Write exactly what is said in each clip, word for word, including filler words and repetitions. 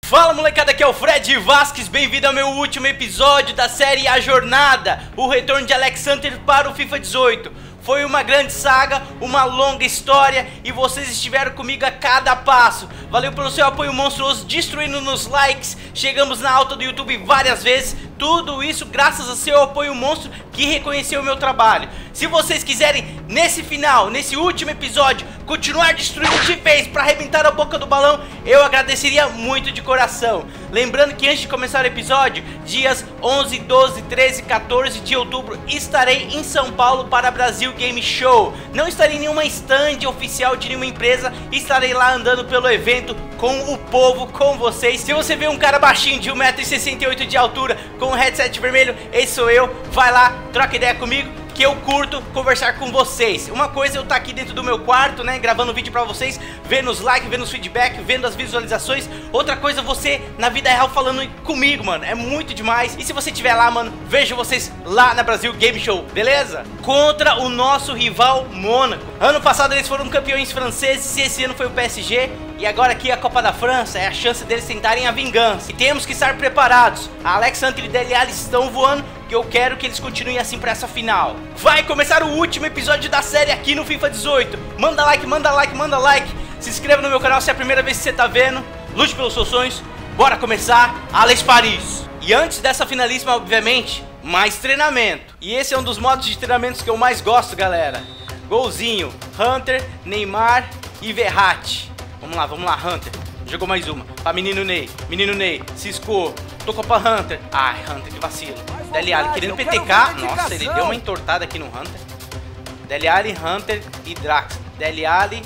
Fala molecada, aqui é o Fred Vasquez, bem-vindo ao meu último episódio da série A Jornada, o retorno de Alex Hunter para o FIFA dezoito. Foi uma grande saga, uma longa história e vocês estiveram comigo a cada passo. Valeu pelo seu apoio monstruoso, destruindo nos likes, chegamos na alta do YouTube várias vezes. Tudo isso graças ao seu apoio monstro que reconheceu o meu trabalho. Se vocês quiserem, nesse final, nesse último episódio, continuar destruindo de vez para arrebentar a boca do balão, eu agradeceria muito de coração. Lembrando que antes de começar o episódio, dias onze, doze, treze, quatorze de outubro, estarei em São Paulo para Brasil Game Show. Não estarei em nenhuma stand oficial de nenhuma empresa, estarei lá andando pelo evento com o povo, com vocês. Se você vê um cara baixinho de um metro e sessenta e oito de altura, com um headset vermelho, esse sou eu. Vai lá, troca ideia comigo, que eu curto conversar com vocês. Uma coisa é eu estar aqui dentro do meu quarto, né, gravando vídeo pra vocês, vendo os likes, vendo os feedback, vendo as visualizações. Outra coisa é você na vida real falando comigo, mano, é muito demais. E se você estiver lá, mano, vejo vocês lá na Brasil Game Show, beleza? Contra o nosso rival Mônaco. Ano passado eles foram campeões franceses e esse ano foi o P S G. E agora aqui a Copa da França é a chance deles tentarem a vingança. E temos que estar preparados. A Alex Hunter e Dele Alli estão voando, que eu quero que eles continuem assim pra essa final. Vai começar o último episódio da série aqui no FIFA dezoito. Manda like, manda like, manda like. Se inscreva no meu canal se é a primeira vez que você tá vendo. Lute pelos seus sonhos. Bora começar, Alex Paris. E antes dessa finalíssima, obviamente, mais treinamento. E esse é um dos modos de treinamentos que eu mais gosto, galera. Golzinho, Hunter, Neymar e Verratti. Vamos lá, vamos lá, Hunter. Jogou mais uma. Pra menino Ney. Menino Ney. Ciscou. Tocou pra Hunter. Ai, Hunter, que vacilo. Dele Alli querendo P T K. Nossa, ele deu uma entortada aqui no Hunter. Dele Alli, Hunter e Draxler. Dele Alli.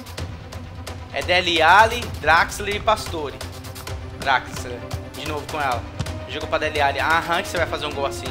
É Dele Alli, Draxler e Pastore. Draxler. De novo com ela. Jogou pra Dele Alli. Ah, Hunter, você vai fazer um gol assim.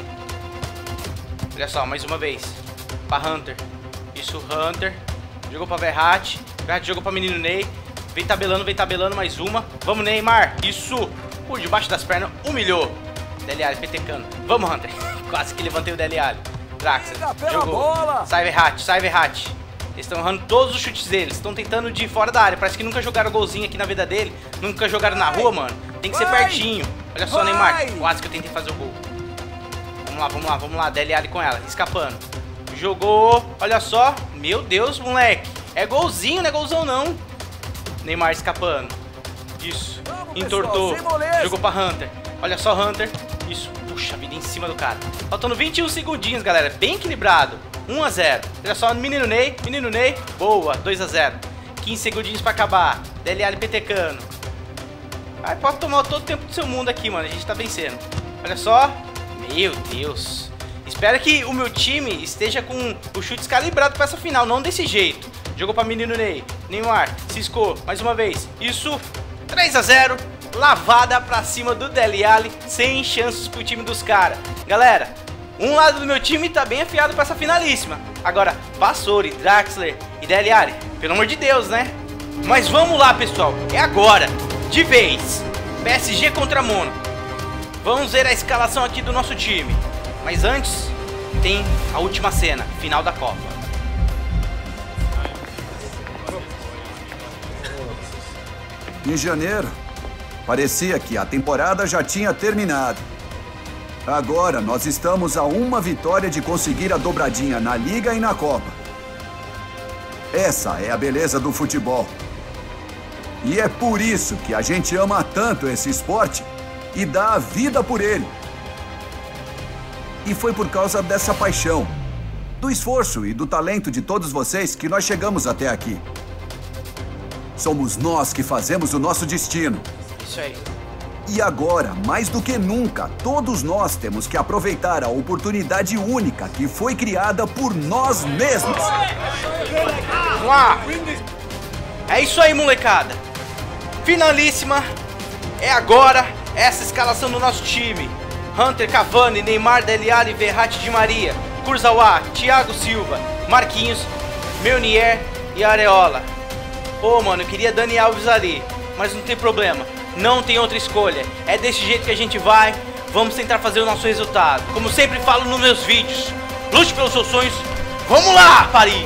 Olha só, mais uma vez. Pra Hunter. Isso, Hunter. Jogou pra Verratti. Verratti jogou pra menino Ney. Vem tabelando, vem tabelando, mais uma. Vamos, Neymar. Isso. Por debaixo das pernas. Humilhou. Dele Alli petecando. Vamos, Hunter. Quase que levantei o Dele Alli. Draxler. Jogou. Sai, Verratti. Sai, Verratti. Eles estão errando todos os chutes deles. Estão tentando de fora da área. Parece que nunca jogaram golzinho aqui na vida dele. Nunca jogaram na rua, mano. Tem que ser pertinho. Olha só, Neymar. Quase que eu tentei fazer o gol. Vamos lá, vamos lá, vamos lá. Dele Alli com ela. Escapando. Jogou. Olha só. Meu Deus, moleque. É golzinho, não é golzão, não. Neymar escapando. Isso. Entortou. Jogou pra Hunter. Olha só, Hunter. Isso. Puxa vida, em cima do cara. Faltando vinte e um segundinhos, galera. Bem equilibrado. um a zero. Olha só, menino Ney. Menino Ney. Boa. dois a zero. quinze segundinhos pra acabar. Dele Alli petecando. Aí pode tomar todo o tempo do seu mundo aqui, mano. A gente tá vencendo. Olha só. Meu Deus. Espero que o meu time esteja com o chute calibrado pra essa final. Não desse jeito. Jogou pra menino Ney. Neymar. Ciscou. Mais uma vez. Isso. três a zero. Lavada pra cima do Dele Alli. Sem chances pro time dos caras. Galera, um lado do meu time tá bem afiado pra essa finalíssima. Agora, Pastore, Draxler e Dele Alli. Pelo amor de Deus, né? Mas vamos lá, pessoal. É agora. De vez. P S G contra Mônaco. Vamos ver a escalação aqui do nosso time. Mas antes, tem a última cena. Final da Copa. Em janeiro, parecia que a temporada já tinha terminado. Agora nós estamos a uma vitória de conseguir a dobradinha na Liga e na Copa. Essa é a beleza do futebol. E é por isso que a gente ama tanto esse esporte e dá a vida por ele. E foi por causa dessa paixão, do esforço e do talento de todos vocês que nós chegamos até aqui. Somos nós que fazemos o nosso destino. Isso aí. E agora, mais do que nunca, todos nós temos que aproveitar a oportunidade única que foi criada por nós mesmos. Vamos lá. É isso aí, molecada. Finalíssima. É agora essa escalação do nosso time. Hunter, Cavani, Neymar, Dele Alli, Verratti, Di Maria, Kurzawa, Thiago Silva, Marquinhos, Meunier e Areola. Pô, mano, eu queria Dani Alves ali, mas não tem problema. Não tem outra escolha. É desse jeito que a gente vai. Vamos tentar fazer o nosso resultado. Como sempre falo nos meus vídeos, lute pelos seus sonhos. Vamos lá, Paris!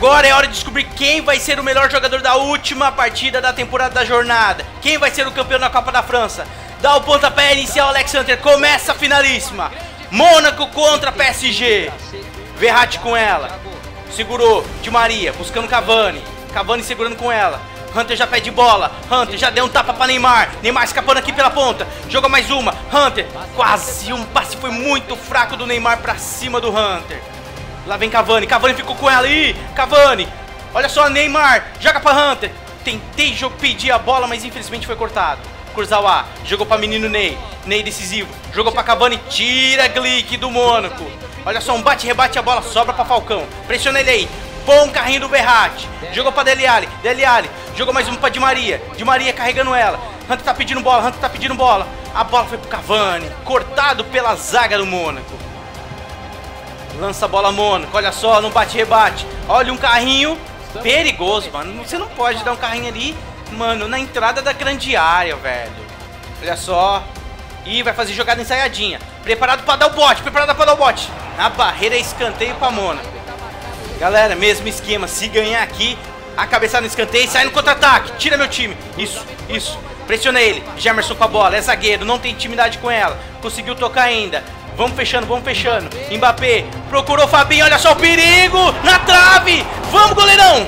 Agora é hora de descobrir quem vai ser o melhor jogador da última partida da temporada da jornada. Quem vai ser o campeão da Copa da França. Dá o pontapé inicial, Alex Hunter. Começa a finalíssima. Mônaco contra P S G. Verratti com ela. Segurou. Di Maria buscando Cavani. Cavani segurando com ela. Hunter já pede bola. Hunter já deu um tapa pra Neymar. Neymar escapando aqui pela ponta. Joga mais uma. Hunter. Quase um passe. Foi muito fraco do Neymar pra cima do Hunter. Lá vem Cavani. Cavani ficou com ela. Ih, Cavani. Olha só, Neymar. Joga pra Hunter. Tentei pedir a bola, mas infelizmente foi cortado. Kurzawa. Jogou pra menino Ney. Ney decisivo. Jogou pra Cavani. Tira Glick do Mônaco. Olha só, um bate-rebate, a bola sobra pra Falcão. Pressiona ele aí. Bom carrinho do Verratti. Jogou pra Dele Alli. Dele Alli. Jogou mais um pra Di Maria. Di Maria carregando ela. Hunter tá pedindo bola. Hunter tá pedindo bola. A bola foi pro Cavani. Cortado pela zaga do Mônaco. Lança a bola Mônaco. Olha só, não bate-rebate. Olha um carrinho perigoso, mano. Você não pode dar um carrinho ali, mano, na entrada da grande área, velho. Olha só. Ih, vai fazer jogada ensaiadinha. Preparado pra dar o bote. Preparado pra dar o bote. Na barreira, escanteio pra Mônaco. Galera, mesmo esquema. Se ganhar aqui, a cabeçada no escanteio e sai no contra-ataque. Tira meu time. Isso, isso. Pressiona ele. Gemerson com a bola. É zagueiro. Não tem intimidade com ela. Conseguiu tocar ainda. Vamos fechando, vamos fechando. Mbappé. Procurou Fabinho. Olha só o perigo. Na trave. Vamos, goleirão.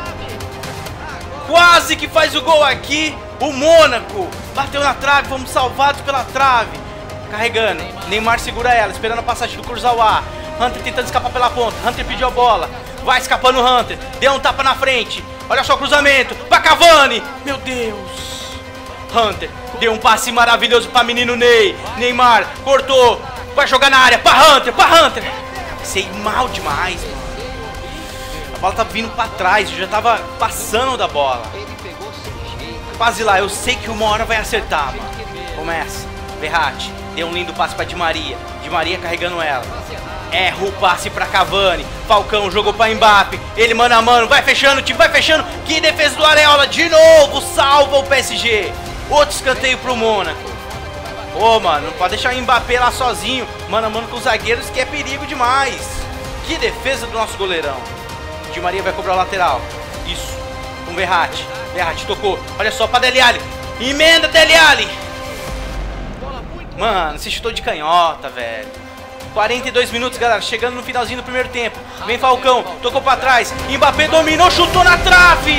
Quase que faz o gol aqui. O Mônaco. Bateu na trave. Fomos salvados pela trave. Carregando. Neymar segura ela. Esperando a passagem do Kurzawa. Hunter tentando escapar pela ponta. Hunter pediu a bola. Vai escapando o Hunter. Deu um tapa na frente. Olha só o cruzamento. Pra Cavani. Meu Deus. Hunter deu um passe maravilhoso pra menino Ney. Neymar cortou. Vai jogar na área. Pra Hunter. Pra Hunter. Sei mal demais, mano. A bola tá vindo pra trás. Eu já tava passando da bola. Quase lá. Eu sei que uma hora vai acertar, mano. Começa. Verratti. Deu um lindo passe pra Di Maria. Di Maria carregando ela. Erra o passe pra Cavani. Falcão jogou pra Mbappé. Ele mano a mano. Vai fechando o time. Vai fechando. Que defesa do Areola. De novo. Salva o P S G. Outro escanteio pro Mônaco. Ô, oh, mano. Não pode deixar o Mbappé lá sozinho. Mano a mano com os zagueiros, que é perigo demais. Que defesa do nosso goleirão. Di Maria vai cobrar o lateral. Isso. Com Verratti. Verratti tocou. Olha só pra Dele Alli. Emenda Dele Alli. Mano, se chutou de canhota, velho. quarenta e dois minutos, galera. Chegando no finalzinho do primeiro tempo. Vem Falcão. Tocou pra trás. Mbappé dominou. Chutou na trave.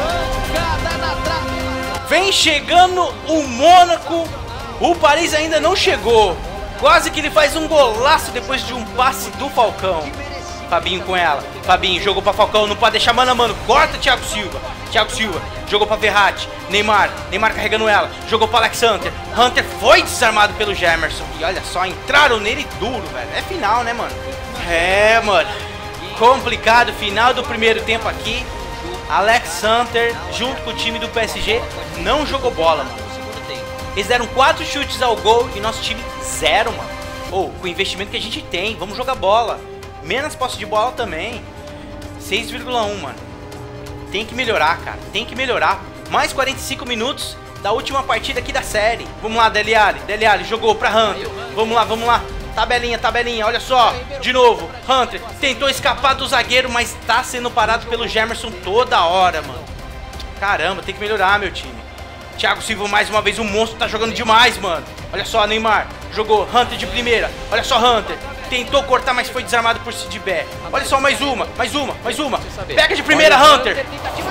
Vem chegando o Mônaco. O Paris ainda não chegou. Quase que ele faz um golaço depois de um passe do Falcão. Fabinho com ela. Fabinho jogou pra Falcão. Não pode deixar mano a mano. Corta Thiago Silva. Thiago Silva jogou pra Verratti. Neymar. Neymar carregando ela. Jogou pra Alex Hunter. Hunter foi desarmado pelo Gemerson. E olha só, entraram nele duro, velho. É final, né, mano? É, mano. Complicado. Final do primeiro tempo aqui. Alex Hunter, junto com o time do P S G, não jogou bola, mano. Eles deram quatro chutes ao gol e nosso time zero, mano. Ou, oh, com o investimento que a gente tem, vamos jogar bola. Menos posse de bola também. seis vírgula um, mano. Tem que melhorar, cara. Tem que melhorar. Mais quarenta e cinco minutos da última partida aqui da série. Vamos lá, Dele Alli. Dele Alli jogou pra Hunter. Vamos lá, vamos lá. Tabelinha, tabelinha. Olha só. De novo. Hunter tentou escapar do zagueiro, mas tá sendo parado pelo Gemerson toda hora, mano. Caramba, tem que melhorar, meu time. Thiago Silva mais uma vez. O monstro tá jogando demais, mano. Olha só, Neymar. Jogou. Hunter de primeira. Olha só, Hunter. Tentou cortar, mas foi desarmado por Sidibé. Olha só, mais uma, mais uma, mais uma. Pega de primeira, Hunter.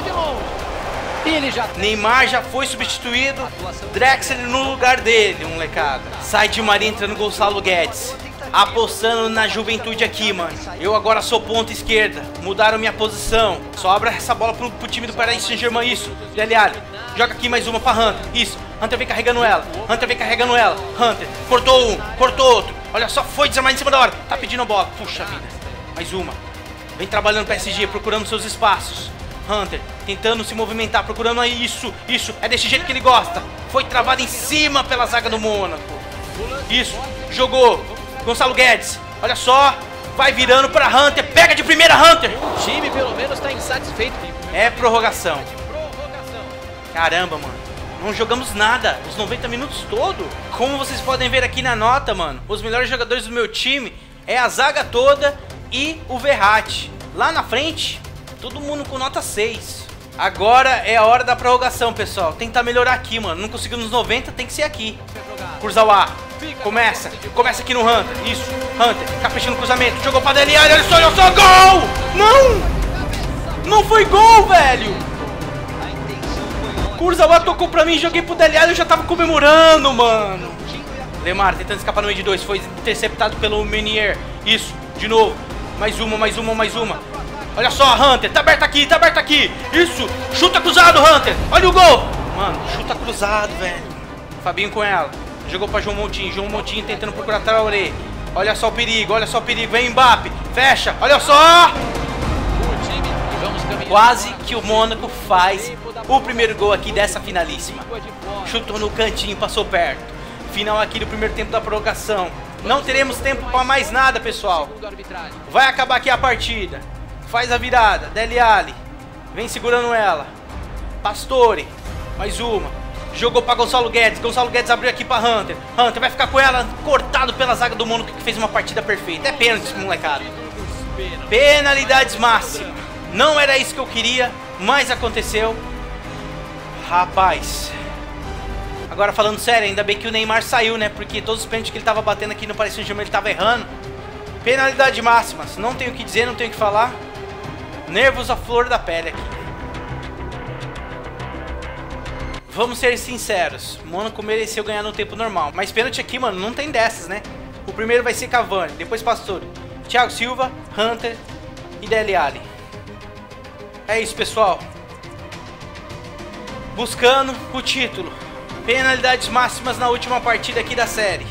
Neymar já foi substituído. Drexler no lugar dele, um molecada. Sai de Maria entrando Gonçalo Guedes. Apostando na juventude aqui, mano. Eu agora sou ponta esquerda. Mudaram minha posição. Sobra essa bola pro, pro time do Paris Saint-Germain. Isso, Dele Alli. Joga aqui mais uma pra Hunter. Isso, Hunter vem carregando ela. Hunter vem carregando ela. Hunter, cortou um, cortou outro. Olha só, foi desarmado em cima da hora. Tá pedindo a bola. Puxa vida. Mais uma. Vem trabalhando P S G, procurando seus espaços. Hunter, tentando se movimentar, procurando aí. Isso, isso. É desse jeito que ele gosta. Foi travado em cima pela zaga do Mônaco. Isso, jogou. Gonçalo Guedes. Olha só. Vai virando pra Hunter. Pega de primeira, Hunter. O time, pelo menos, tá insatisfeito. É prorrogação. Caramba, mano. Não jogamos nada, os noventa minutos todo. Como vocês podem ver aqui na nota, mano, os melhores jogadores do meu time é a zaga toda e o Verratti. Lá na frente, Todo mundo com nota seis. Agora é a hora da prorrogação, pessoal. Tentar melhorar aqui, mano. Não conseguiu nos noventa, tem que ser aqui. Kurzawa. Começa. Começa aqui no Hunter. Isso. Hunter. Caprichando no cruzamento. Jogou pra Dele Alli. Olha só, olha só. Gol! Não! Não foi gol, velho. Kurzawa tocou pra mim. Joguei pro Dele Alli. Eu já tava comemorando, mano. Lemar tentando escapar no meio de dois. Foi interceptado pelo Menier. Isso. De novo. Mais uma, mais uma, mais uma. Olha só, Hunter, tá aberto aqui, tá aberto aqui. Isso, chuta cruzado, Hunter. Olha o gol. Mano, chuta cruzado, velho. Fabinho com ela. Jogou pra João Montinho. João Montinho tentando procurar Traoré. Olha só o perigo, olha só o perigo. Vem Mbappé, fecha, olha só. Quase que o Mônaco faz o primeiro gol aqui dessa finalíssima. Chutou no cantinho, passou perto. Final aqui do primeiro tempo da prorrogação. Não teremos tempo pra mais nada, pessoal. Vai acabar aqui a partida. Faz a virada, Dele Alli. Vem segurando ela. Pastore. Mais uma. Jogou pra Gonçalo Guedes. Gonçalo Guedes abriu aqui pra Hunter. Hunter vai ficar com ela. Cortado pela zaga do Mônaco, que fez uma partida perfeita. É pênalti, molecada. Penalidades máximas. Não era isso que eu queria, mas aconteceu. Rapaz. Agora falando sério, ainda bem que o Neymar saiu, né? Porque todos os pênaltis que ele tava batendo aqui no Paris Saint-Germain, ele tava errando. Penalidade máximas. Não tenho o que dizer, não tenho o que falar. Nervos à flor da pele aqui. Vamos ser sinceros, Mônaco mereceu ganhar no tempo normal. Mas pênalti aqui, mano, não tem dessas, né? O primeiro vai ser Cavani, depois Pastore, Thiago Silva, Hunter e Dele Alli. É isso, pessoal. Buscando o título. Penalidades máximas na última partida aqui da série.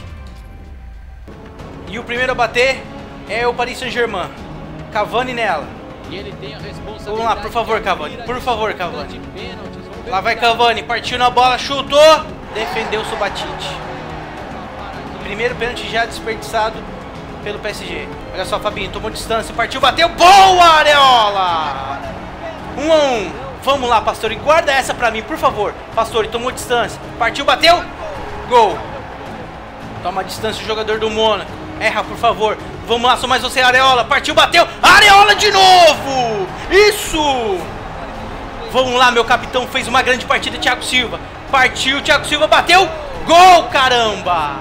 E o primeiro a bater é o Paris Saint-Germain. Cavani nela. E ele tem a responsabilidade. Vamos lá, por favor, Cavani. Por favor, Cavani. Lá vai Cavani. Partiu na bola, chutou. Defendeu o Subacite. Primeiro pênalti já desperdiçado pelo P S G. Olha só, Fabinho. Tomou distância. Partiu, bateu. Boa, Areola! Um a um. Vamos lá, Pastore. Guarda essa pra mim, por favor. Pastore tomou distância. Partiu, bateu. Gol. Toma distância o jogador do Mônaco. Erra, por favor. Vamos lá, só mais você, Areola. Partiu, bateu. Areola de novo. Isso. Vamos lá, meu capitão. Fez uma grande partida, Thiago Silva. Partiu, Thiago Silva, bateu. Gol, caramba.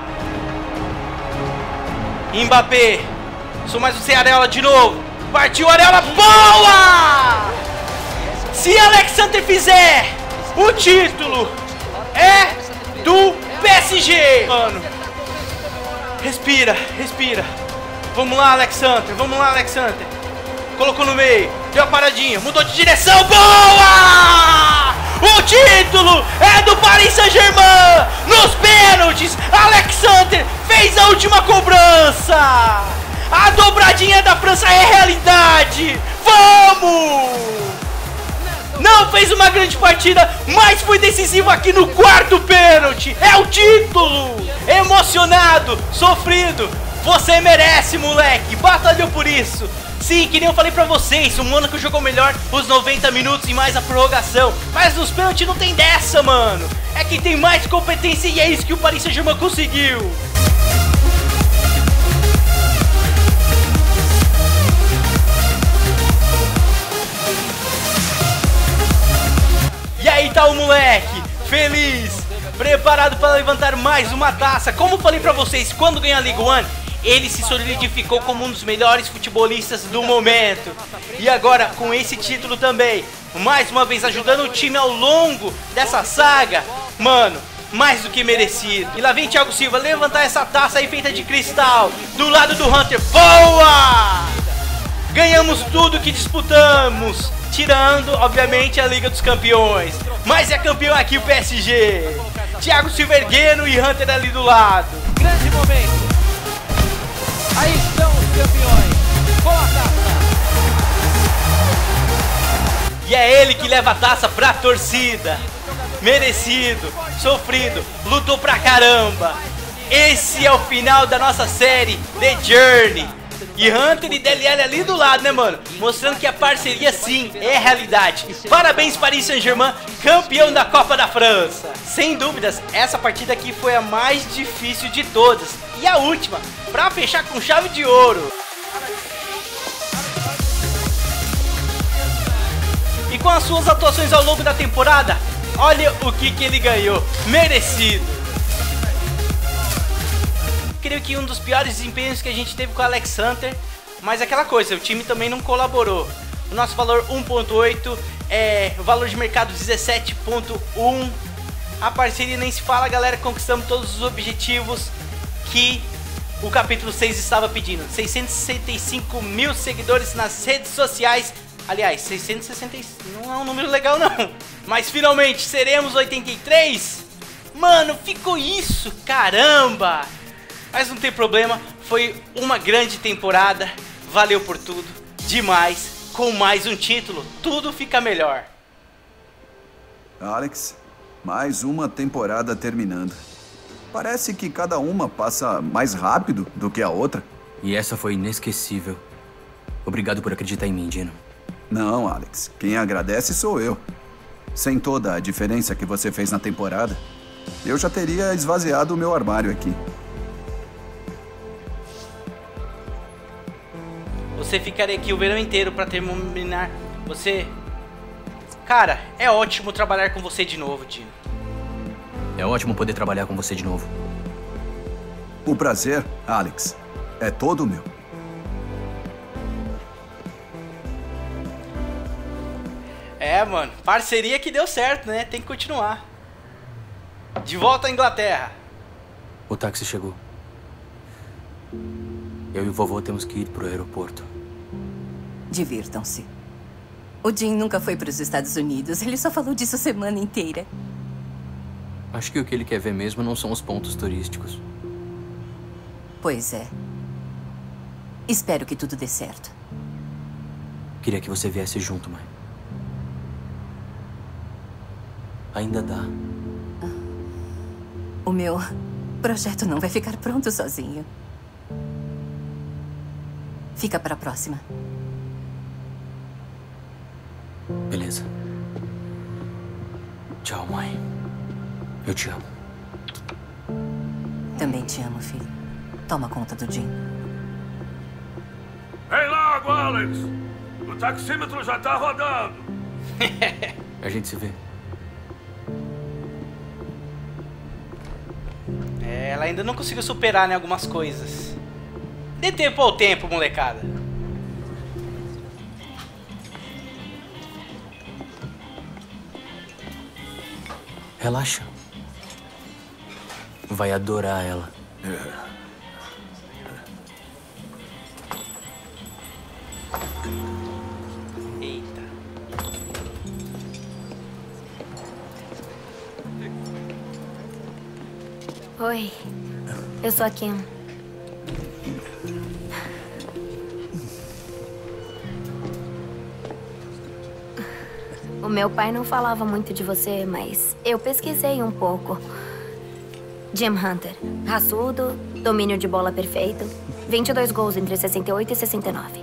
Mbappé. Só mais você, Areola de novo. Partiu, Areola. Boa. Se Alexander fizer, o título é do P S G. Mano. Respira, respira. Vamos lá, Alexander. Vamos lá, Alexander. Colocou no meio. Deu a paradinha. Mudou de direção. Boa! O título é do Paris Saint-Germain. Nos pênaltis, Alexander fez a última cobrança. A dobradinha da França é realidade. Vamos! Não fez uma grande partida, mas foi decisivo aqui no quarto pênalti. É o título. Emocionado, sofrido. Você merece, moleque. Batalhou por isso. Sim, que nem eu falei pra vocês, o Mônaco jogou melhor os noventa minutos e mais a prorrogação. Mas nos pênaltis não tem dessa, mano. É que tem mais competência e é isso que o Paris Saint-Germain conseguiu. E aí tá o moleque, feliz, preparado para levantar mais uma taça. Como falei pra vocês, quando ganhou a Ligue um, ele se solidificou como um dos melhores futebolistas do momento. E agora, com esse título também, mais uma vez ajudando o time ao longo dessa saga, mano, mais do que merecido. E lá vem Thiago Silva levantar essa taça aí feita de cristal, do lado do Hunter. Boa! Ganhamos tudo que disputamos, tirando, obviamente, a Liga dos Campeões. Mas é campeão aqui o P S G. Thiago Silva erguendo e Hunter ali do lado. Grande momento. Aí estão os campeões. Com a taça. E é ele que leva a taça pra torcida. Merecido, sofrido, lutou pra caramba. Esse é o final da nossa série The Journey. E Hunter e Dele Alli ali do lado, né, mano? Mostrando que a parceria, sim, é realidade. Parabéns, Paris Saint-Germain, campeão da Copa da França. Sem dúvidas, essa partida aqui foi a mais difícil de todas. E a última, pra fechar com chave de ouro. com as suas atuações ao longo da temporada, olha o que, que ele ganhou. Merecido. Creio que um dos piores desempenhos que a gente teve com o Alex Hunter, mas aquela coisa, o time também não colaborou. O nosso valor um ponto oito, é, o valor de mercado dezessete ponto um. A parceria nem se fala, galera, conquistamos todos os objetivos que o capítulo seis estava pedindo. seiscentos e sessenta e cinco mil seguidores nas redes sociais. Aliás, seiscentos e sessenta não é um número legal não. Mas finalmente seremos oitenta e três. Mano, ficou isso, caramba. Mas não tem problema, foi uma grande temporada. Valeu por tudo, demais. Com mais um título, tudo fica melhor. Alex, mais uma temporada terminando. Parece que cada uma passa mais rápido do que a outra. E essa foi inesquecível. Obrigado por acreditar em mim, Dino. Não, Alex. Quem agradece sou eu. Sem toda a diferença que você fez na temporada, eu já teria esvaziado o meu armário aqui. Você ficaria aqui o verão inteiro pra terminar. Você... Cara, é ótimo trabalhar com você de novo, Dino. É ótimo poder trabalhar com você de novo. O prazer, Alex, é todo meu. É, mano, parceria que deu certo, né? Tem que continuar. De volta à Inglaterra. O táxi chegou. Eu e o vovô temos que ir pro aeroporto. Divirtam-se. O Jim nunca foi para os Estados Unidos. Ele só falou disso a semana inteira. Acho que o que ele quer ver mesmo não são os pontos turísticos. Pois é. Espero que tudo dê certo. Queria que você viesse junto, mãe. Ainda dá. O meu projeto não vai ficar pronto sozinho. Fica para a próxima. Beleza. Tchau, mãe. Eu te amo. Também te amo, filho. Toma conta do Jim. Ei, logo, Alex! O taxímetro já tá rodando. A gente se vê. É, ela ainda não conseguiu superar, né, algumas coisas. Dê tempo ao tempo, molecada. Relaxa. Vai adorar ela. É. Eita. Oi, eu sou a Kim. O meu pai não falava muito de você, mas eu pesquisei um pouco. Jim Hunter, raçudo, domínio de bola perfeito, vinte e dois gols entre sessenta e oito e sessenta e nove.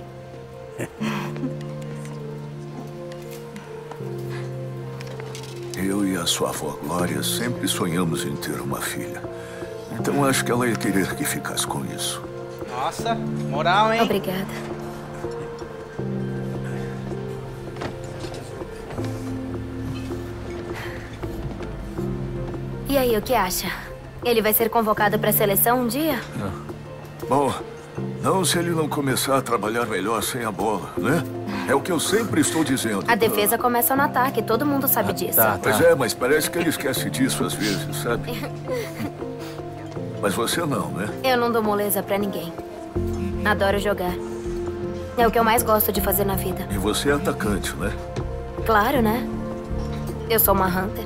Eu e a sua avó Glória sempre sonhamos em ter uma filha. Então acho que ela ia querer que ficasse com isso. Nossa, moral, hein? Obrigada. E aí, o que acha? Ele vai ser convocado para a seleção um dia? Bom, não se ele não começar a trabalhar melhor sem a bola, né? É o que eu sempre estou dizendo. A defesa começa no ataque, todo mundo sabe disso. Tá, Pois tá. é, mas parece que ele esquece disso às vezes, sabe? Mas você não, né? Eu não dou moleza pra ninguém. Adoro jogar. É o que eu mais gosto de fazer na vida. E você é atacante, né? Claro, né? Eu sou uma Hunter.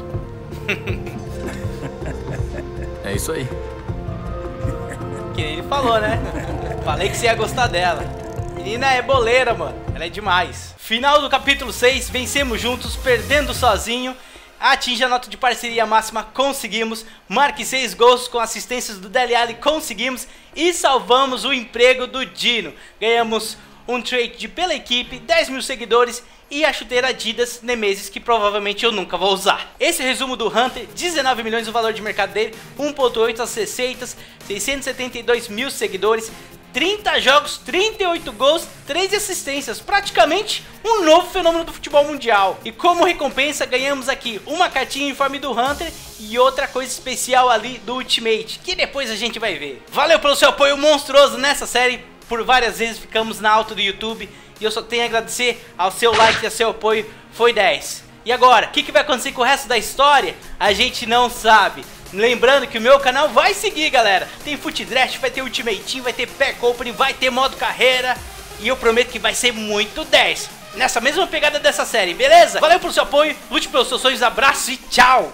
É isso aí. Que nem ele falou, né? Falei que você ia gostar dela. Menina é boleira, mano. Ela é demais. Final do capítulo seis. Vencemos juntos, perdendo sozinho. Atinge a nota de parceria máxima, conseguimos. Marque seis gols com assistências do Dele Alli, conseguimos. E salvamos o emprego do Dino. Ganhamos um trade pela equipe, dez mil seguidores e a chuteira Adidas Nemesis, que provavelmente eu nunca vou usar. Esse é o resumo do Hunter, dezenove milhões o valor de mercado dele, um ponto oito as receitas, seiscentos e setenta e dois mil seguidores, trinta jogos, trinta e oito gols, três assistências, praticamente um novo fenômeno do futebol mundial. E como recompensa ganhamos aqui uma cartinha em uniforme do Hunter e outra coisa especial ali do Ultimate, que depois a gente vai ver. Valeu pelo seu apoio monstruoso nessa série, por várias vezes ficamos na alta do YouTube e eu só tenho a agradecer ao seu like e ao seu apoio, foi dez. E agora, o que, que vai acontecer com o resto da história? A gente não sabe. Lembrando que o meu canal vai seguir, galera. Tem Foot Draft, vai ter Ultimate Team, vai ter Pack Opening, vai ter modo carreira. E eu prometo que vai ser muito dez. Nessa mesma pegada dessa série, beleza? Valeu pelo seu apoio, lute pelos seus sonhos, abraço e tchau!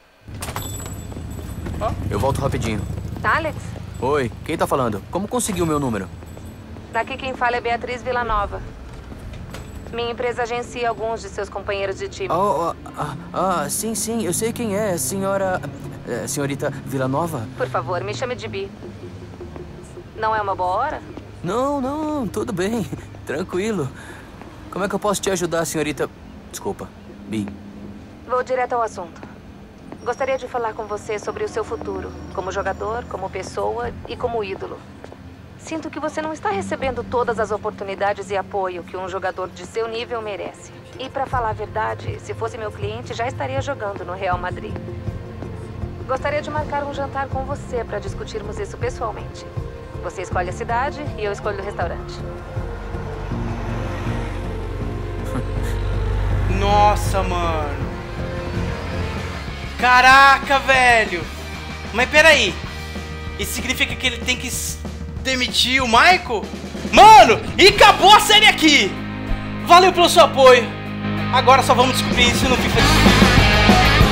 Eu volto rapidinho. Tá, Alex? Oi, quem tá falando? Como conseguiu o meu número? Daqui quem fala é Beatriz Villanova. Minha empresa agencia alguns de seus companheiros de time. Oh, ah, ah, sim, sim, eu sei quem é, senhora... É, senhorita Villanova? Por favor, me chame de Bi. Não é uma boa hora? Não, não, tudo bem, tranquilo. Como é que eu posso te ajudar, senhorita... Desculpa, Bi. Vou direto ao assunto. Gostaria de falar com você sobre o seu futuro, como jogador, como pessoa e como ídolo. Sinto que você não está recebendo todas as oportunidades e apoio que um jogador de seu nível merece. E pra falar a verdade, se fosse meu cliente, já estaria jogando no Real Madrid. Gostaria de marcar um jantar com você para discutirmos isso pessoalmente. Você escolhe a cidade e eu escolho o restaurante. Nossa, mano. Caraca, velho. Mas peraí. Isso significa que ele tem que demitir o Michael? Mano, e acabou a série aqui. Valeu pelo seu apoio. Agora só vamos descobrir isso no FIFA.